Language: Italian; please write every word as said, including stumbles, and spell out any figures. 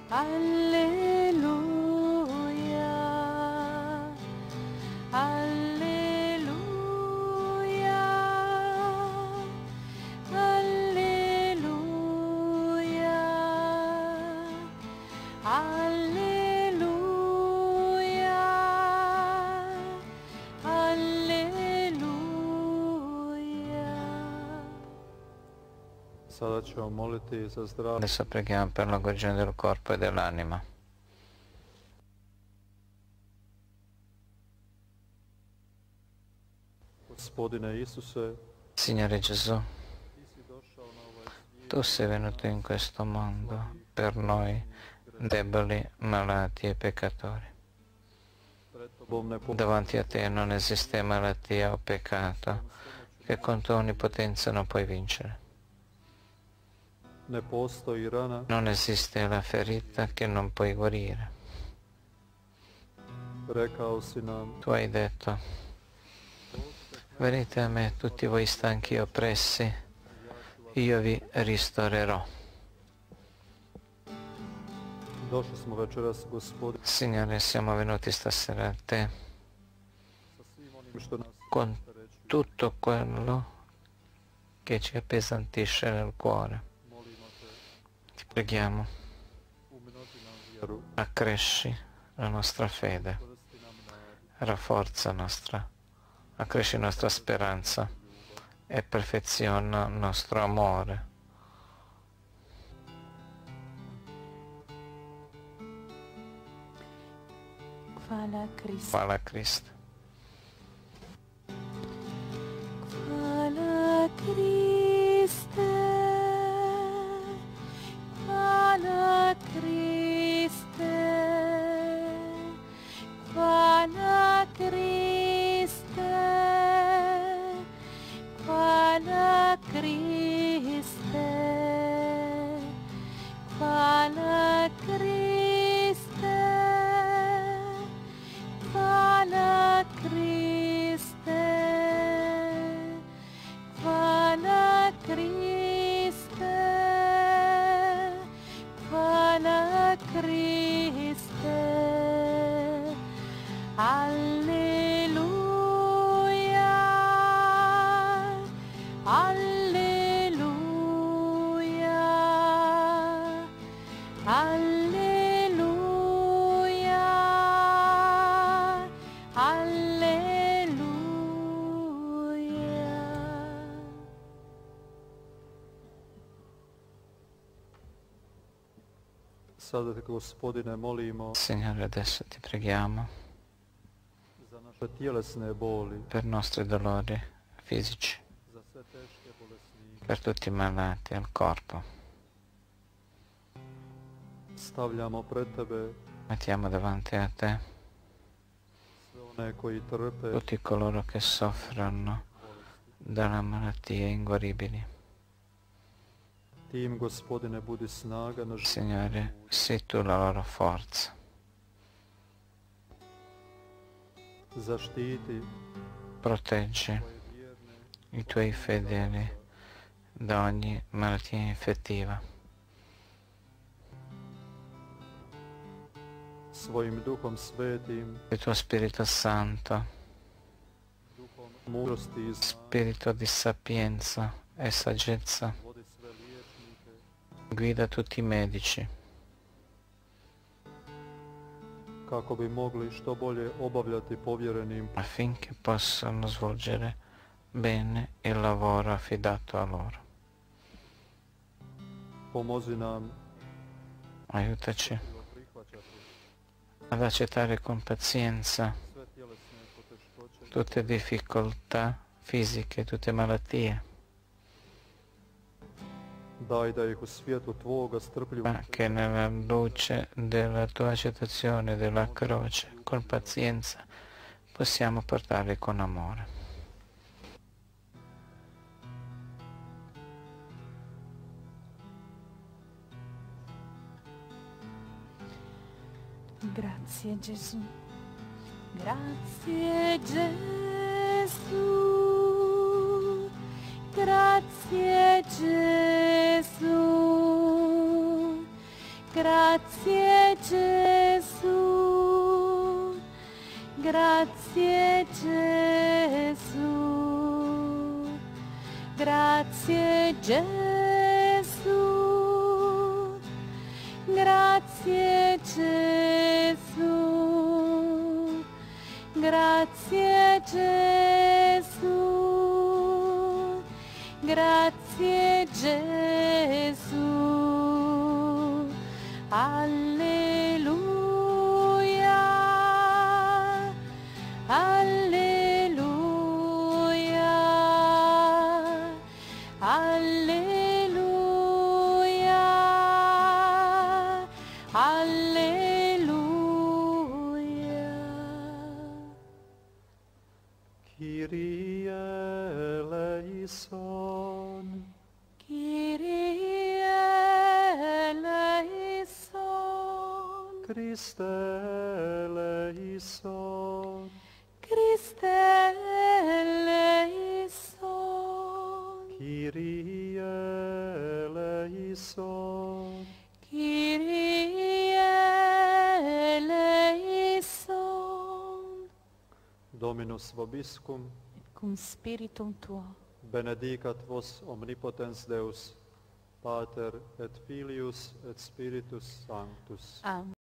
Alleluia, alleluia, alleluia, alleluia, alleluia. Sada ćemo moliti za zdravlje. Adesso preghiamo per la guarigione del corpo e dell'anima. Gospodine Isuse, Signore Gesù, ti si došao na ovaj svijet tu sei venuto in questo mondo per noi deboli, malati e peccatori. pred tobom ne po- Davanti a te non esiste malattia o peccato che con tua onnipotenza non puoi vincere. ne postoji rana Non esiste la ferita che non puoi guarire. rekao si nam, Tu hai detto, venite a me tutti voi stanchi e oppressi, io vi ristorerò. došli smo večeras, Gospodine, Signore, siamo venuti stasera a te sa svim onim što nas con opterećuje. tutto quello che ci appesantisce nel cuore. Molimo te, Ti preghiamo, umnoži nam vjeru, accresci la nostra fede, vrsti nam nadu, rafforza nostra, accresci nostra speranza e perfeziona il nostro amore. Hvala Kriste. Hvala Kriste. Hvala Kriste. Hvala Kriste. Hvala Kriste. Hvala Kriste. Hvala Kriste. Hvala Kriste, hvala Kriste, hvala Kriste, alleluia, alleluia, alleluia, alleluia. sada te, Gospodine, molimo Signore, adesso ti preghiamo za naše tjelesne boli, per i nostri dolori fisici, za sve teške bolesnike. per tutti i malati al corpo. Stavljamo pred tebe Mettiamo davanti a te sve one koji trpe tutti coloro che soffrono dalla malattie inguaribili. Ti im, Gospodine, budi snaga na život. Signore, sii tu la loro forza. Zaštiti Proteggi tvoje vjerne i tuoi fedeli da ogni malattia infettiva. svojim Duhom Svetim, Il tuo Spirito Santo, Duhom mudrosti i znanja, Spirito di sapienza e saggezza, vodi sve liječnike, guida tutti i medici kako bi mogli što bolje obavljati povjerenim affinché possano svolgere bene il lavoro affidato a loro. Pomozi nam Aiutaci prihvaćati ad accettare con pazienza sve tjelesne poteškoće, tutte difficoltà fisiche, tutte malattie, daj da ih u svijetu Tvoga strpljivo ma che nella luce della tua accettazione della croce, con pazienza, possiamo portarli con amore. Grazie Gesù, grazie Gesù, grazie Gesù, Grazie Gesù, grazie Gesù, grazie Gesù, grazie Gesù, grazie Gesù, grazie Gesù. Alleluia, alleluia, alleluia, alleluia. Kyrie eleison. Kyrie eleison, Christe eleison. Christe eleison, Kyrie eleison. Kyrie eleison. Dominus vobiscum, Et cum spiritum tuo, benedicat vos omnipotens Deus, Pater et Filius et Spiritus Sanctus. Amen.